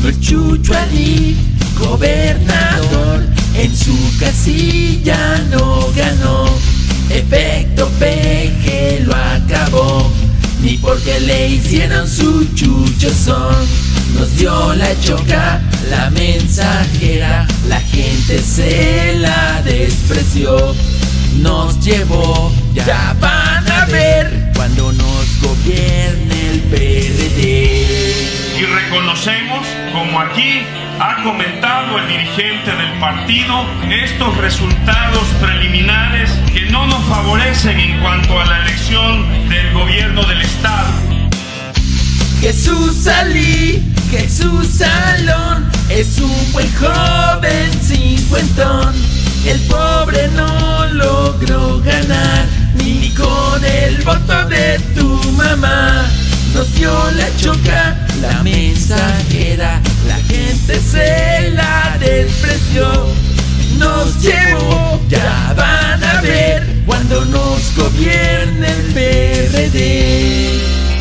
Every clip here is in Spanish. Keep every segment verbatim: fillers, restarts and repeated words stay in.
es Chucho Alí, gobernador. En su casilla no ganó, efecto P G lo acabó. Ni porque le hicieron su chuchozón. Nos dio la choca, la mensajera, la gente se la despreció. Nos llevó, ya van a ver cuando nos gobierne el P R D. Y reconocemos, como aquí ha comentado el dirigente del partido, estos resultados preliminares que no nos favorecen en cuanto a la elección del gobierno del Estado. Jesús Alí, Jesús Salón, es un buen joven cincuentón. El pobre no logró ganar, ni con el voto de tu mamá. Nos dio la choca, la mensajera, la gente se la despreció. Nos llevó, ya van a ver cuando nos gobierne el P R D.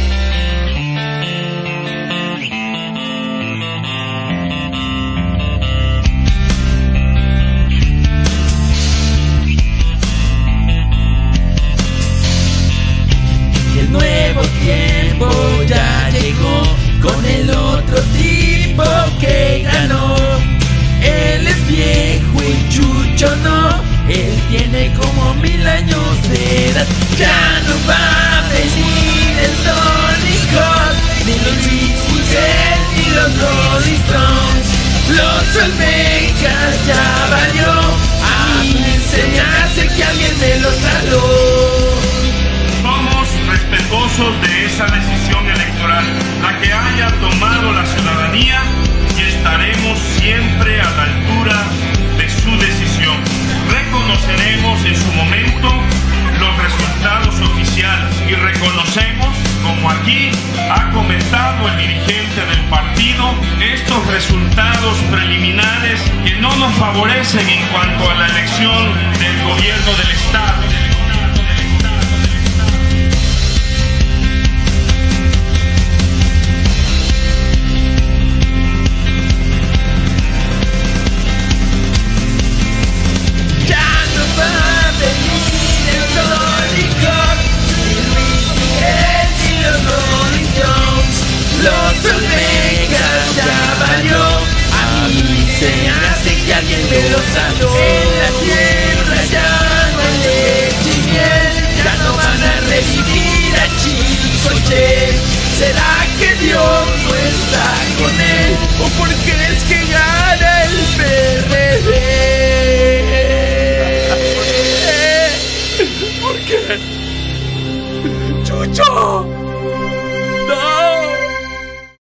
El nuevo tiempo ya llegó con el otro tipo que ganó. Él es viejo y Chucho no, él tiene como mil años de edad. Ya no va a venir el Tony Hawk, ni los Luis Miguel, ni los Rolling Stones. Los Olmecas ya valió, a mí se me hace que alguien me los saló. Somos respetuosos de esa decisión electoral, la que haya tomado la ciudadanía, y estaremos siempre a la altura de su decisión. Reconoceremos en su momento los resultados oficiales y reconocemos, como aquí ha comentado el dirigente del partido, estos resultados preliminares que no nos favorecen en cuanto a la elección del gobierno del Estado. Los Olmecas ya valió, a mí se me hace que alguien me los saló. En la tierra ya no hay leche y miel, ya no van a revivir a Chicoche. ¿Será que Dios no está con él? ¿O por qué es que gana el P R D? ¿Por qué? ¡Chucho!